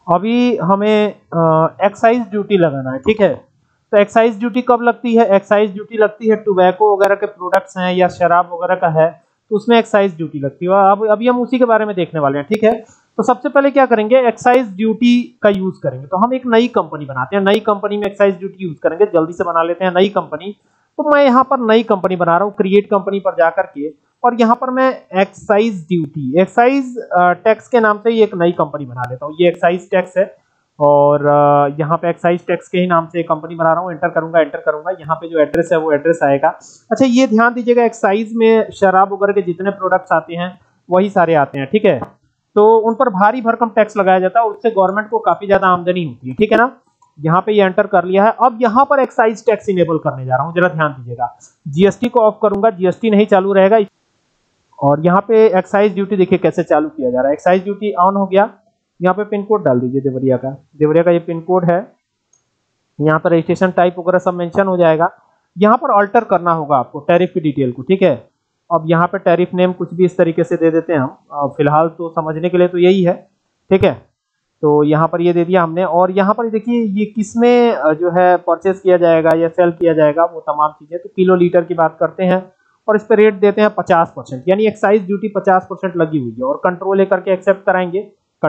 अभी हमें excise duty लगाना है, ठीक है। तो एक्साइज ड्यूटी कब लगती है? एक्साइज ड्यूटी लगती है टोबैको वगैरह के प्रोडक्ट्स हैं या शराब वगैरह का है तो उसमें एक्साइज ड्यूटी लगती है। अब अभी हम उसी के बारे में देखने वाले हैं, ठीक है। तो सबसे पहले क्या करेंगे, एक्साइज ड्यूटी का यूज करेंगे। तो हम एक नई कंपनी बनाते हैं, नई कंपनी में एक्साइज ड्यूटी यूज करेंगे। जल्दी से बना लेते हैं नई कंपनी। तो मैं यहाँ पर नई कंपनी बना रहा हूँ, क्रिएट कंपनी पर जाकर के, और यहाँ पर मैं एक्साइज ड्यूटी, एक्साइज टैक्स के नाम से ही एक नई कंपनी बना लेता हूँ। ये एक्साइज टैक्स है और यहाँ पे एक्साइज टैक्स के ही नाम से एक कंपनी बना रहा हूँ। एंटर करूंगा, यहाँ पे जो एड्रेस है वो एड्रेस आएगा। अच्छा ये ध्यान दीजिएगा, एक्साइज में शराब वगैरह के जितने प्रोडक्ट्स आते हैं वही सारे आते हैं, ठीक है। तो उन पर भारी भरकम टैक्स लगाया जाता है और उससे गवर्नमेंट को काफी ज्यादा आमदनी होती है, ठीक है ना। यहाँ पे ये एंटर कर लिया है। अब यहाँ पर एक्साइज टैक्स इनेबल करने जा रहा हूँ, जरा ध्यान दीजिएगा। जीएसटी को ऑफ करूंगा, जीएसटी नहीं चालू रहेगा। और यहाँ पे एक्साइज ड्यूटी देखिए कैसे चालू किया जा रहा है। एक्साइज ड्यूटी ऑन हो गया। यहाँ पे पिन कोड डाल दीजिए देवरिया का ये पिन कोड है। यहाँ पर रजिस्ट्रेशन टाइप वगैरह सब मेंशन हो जाएगा। यहाँ पर अल्टर करना होगा आपको टैरिफ की डिटेल को, ठीक है। अब यहाँ पे टैरिफ नेम कुछ भी इस तरीके से दे देते हैं हम, फिलहाल तो समझने के लिए तो यही है, ठीक है। तो यहाँ पर ये दे दिया हमने। और यहाँ पर देखिए ये किसमें जो है परचेस किया जाएगा या सेल किया जाएगा वो तमाम चीजें। तो किलो लीटर की बात करते हैं और इस पर रेट देते हैं 50%, यानी एक्साइज ड्यूटी 50% लगी हुई है। और कंट्रोल लेकर के एक्सेप्ट कराएंगे,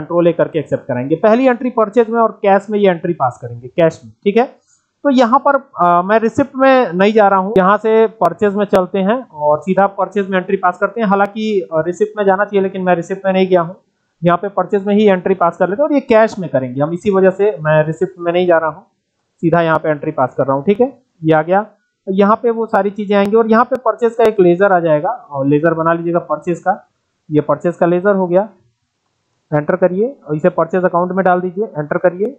पहली एंट्री परचेज में और कैश में ये एंट्री पास करेंगे, कैश में, ठीक है। तो यहाँ पर मैं रिसिप्ट में नहीं जा रहा हूँ, यहाँ से परचेज में चलते हैं और सीधा परचेज में एंट्री पास करते हैं। हालांकि रिसिप्ट में जाना चाहिए लेकिन मैं रिसिप्ट में नहीं गया हूँ, यहाँ पे परचेज में ही एंट्री पास कर लेते हैं और ये कैश में करेंगे हम, इसी वजह से मैं रिसिप्ट में नहीं जा रहा हूँ, सीधा यहाँ पे एंट्री पास कर रहा हूँ, ठीक है। ये आ गया। यहाँ पे वो सारी चीजें आएंगी और यहाँ पे परचेज का एक लेजर आ जाएगा और लेजर बना लीजिएगा परचेज का। ये परचेज का लेजर हो गया। एंटर करिए और इसे परचेज अकाउंट में डाल दीजिए। एंटर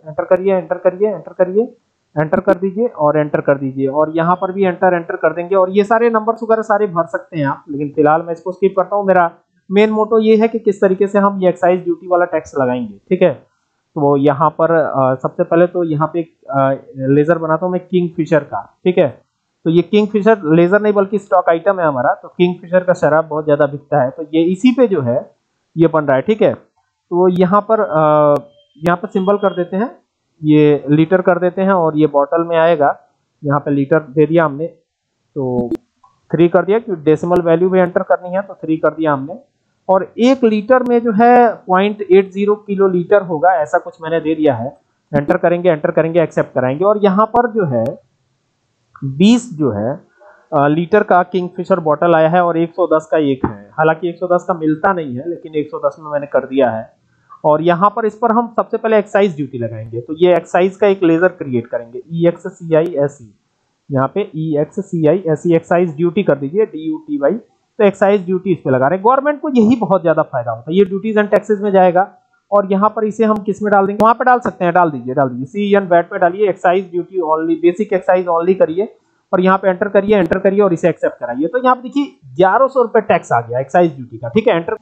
कर दीजिए और एंटर कर दीजिए। और यहाँ पर भी एंटर कर देंगे। और ये सारे नंबर्स वगैरह सारे भर सकते हैं आप, लेकिन फिलहाल मैं इसको स्किप करता हूँ। मेरा मेन मोटो ये है कि किस तरीके से हम ये एक्साइज ड्यूटी वाला टैक्स लगाएंगे, ठीक है। तो यहाँ पर सबसे पहले तो यहाँ पे लेजर बनाता हूँ मैं किंगफिशर का, ठीक है। तो ये किंगफिशर लेजर नहीं बल्कि स्टॉक आइटम है हमारा। तो किंगफिशर का शराब बहुत ज्यादा बिकता है, तो ये इसी पे जो है ये बन रहा है, ठीक है। तो यहाँ पर सिंबल कर देते हैं, ये लीटर कर देते हैं और ये बॉटल में आएगा। यहाँ पे लीटर दे दिया हमने, तो 3 कर दिया क्योंकि डेसिमल वैल्यू भी एंटर करनी है, तो 3 कर दिया हमने। और 1 लीटर में जो है 0.80 किलो लीटर होगा, ऐसा कुछ मैंने दे दिया है। एंटर करेंगे, एक्सेप्ट कराएंगे। और यहाँ पर जो है 20 जो है लीटर का किंगफिशर बॉटल आया है और 110 का एक है। हालांकि 110 का मिलता नहीं है लेकिन 110 में मैंने कर दिया है। और यहाँ पर इस पर हम सबसे पहले एक्साइज ड्यूटी लगाएंगे। तो ये एक्साइज का एक लेजर क्रिएट करेंगे, EXCISE, यहाँ पे EXCISE एक्साइज ड्यूटी कर दीजिए, DUTY। तो एक्साइज ड्यूटी इस पे लगा रहे हैं। गवर्नमेंट को यही बहुत ज्यादा फायदा होता है, ये ड्यूटीज एंड टैक्सेस में जाएगा। और यहाँ पर इसे हम किस में डाल देंगे, वहां पे डाल सकते हैं, डाल दीजिए CEN वैट पे डालिए, excise duty only, basic excise only करिए और यहाँ पे एंटर करिए और इसे एक्सेप्ट कराइए। तो यहाँ पे देखिए 1100 रुपए टैक्स आ गया एक्साइज ड्यूटी का, ठीक है। एंटर,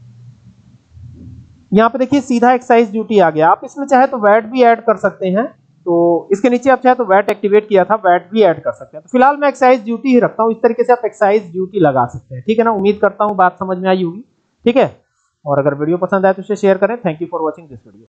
यहाँ पे देखिए सीधा एक्साइज ड्यूटी आ गया। आप इसमें चाहे तो वैट भी ऐड कर सकते हैं, तो इसके नीचे आप चाहे तो वैट एक्टिवेट किया था, वैट भी ऐड कर सकते हैं। तो फिलहाल मैं एक्साइज ड्यूटी ही रखता हूँ, इस तरीके से आप एक्साइज ड्यूटी लगा सकते हैं, ठीक है ना। उम्मीद करता हूँ बात समझ में आई होगी, ठीक है। और अगर वीडियो पसंद आए तो इसे शेयर करें। Thank you for watching this video.